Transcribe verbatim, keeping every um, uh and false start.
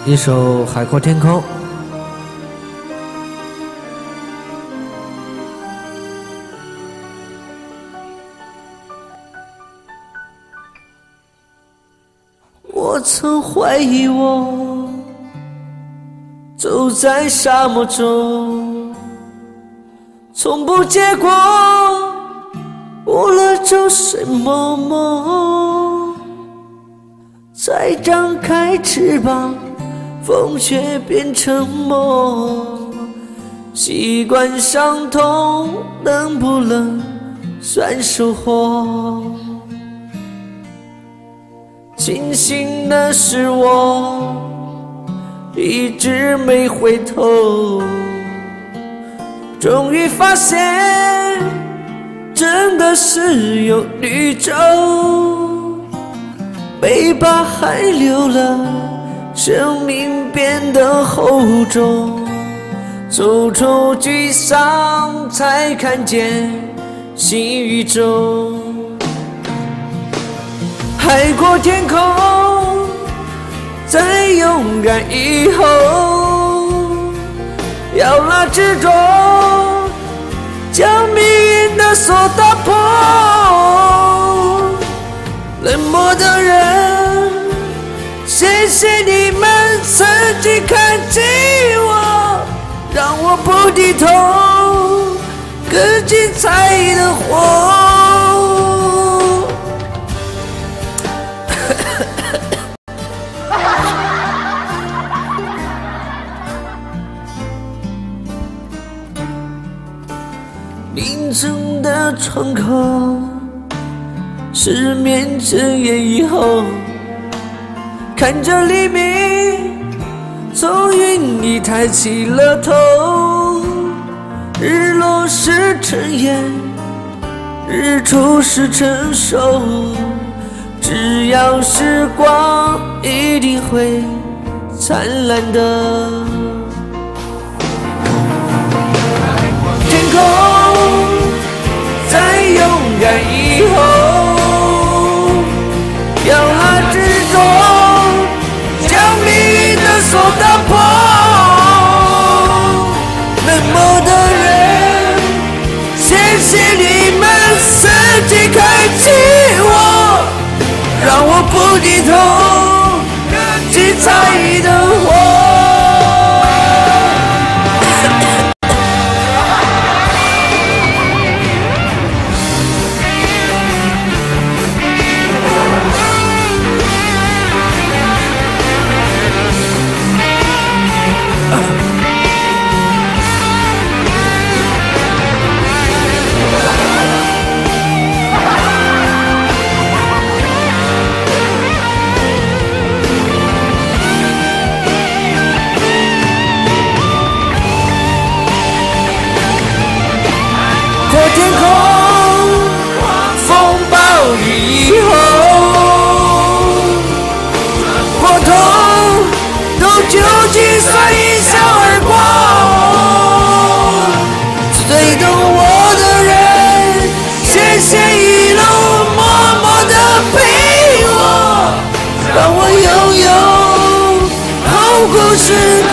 一首《海阔天空》。 我曾怀疑我走在沙漠中，从不结果，无论做什么梦，再张开翅膀，风却变成梦。习惯伤痛，能不能算收获？庆幸的是我一直没回头，终于发现真的是有绿洲，背把海流了，生命变得厚重，走出沮丧，才看见新宇宙。海阔天空，再勇敢以后，要那执着，将命运的锁打破。冷漠的人，谢谢你们曾经看清我，让我不低头，更精彩的活。凌晨的窗口，失眠整夜以后，看着黎明从云里抬起了头，日落是尘烟，日出是成熟，只要时光一定会灿烂的。天空再勇敢以后，要那执着，将命运的锁打破。冷漠的人，谢谢你们曾经看清我，让我不低头，更精彩的活。天空，风暴雨以后，过头都究竟算一笑而过。最懂我的人，谢谢一路默默的陪我，让我拥有好故事。